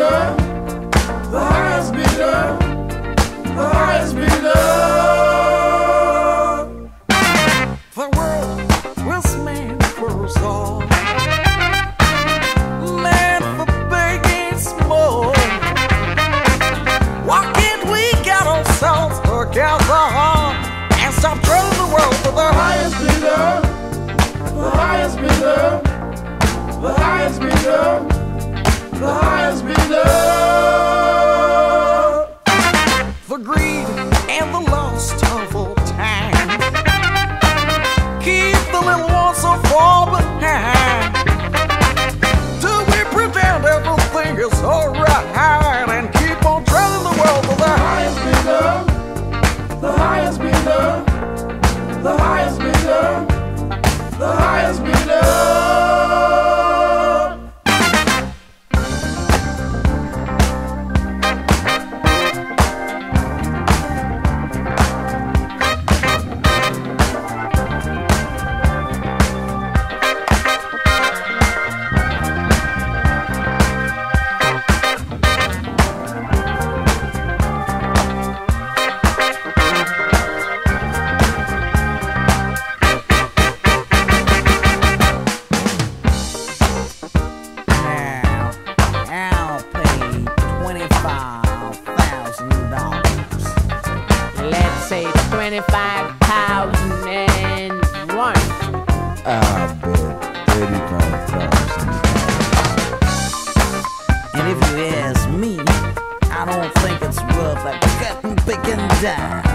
bidder, the highest bidder, the highest bidder. The world was made for us all, meant for big and small. Why can't we get ourselves together and stop trading the world for the highest bidder, the highest bidder, the highest bidder, the highest bidder. The greed and the lust of all time keep the little ones so far behind. Do we pretend everything is alright and keep on trading the world for the highest bidder, the highest bidder, the highest bidder, the highest bidder. Let's say 25,001. I bet 35,000. And if you ask me, I don't think it's worth a cotton picking dime.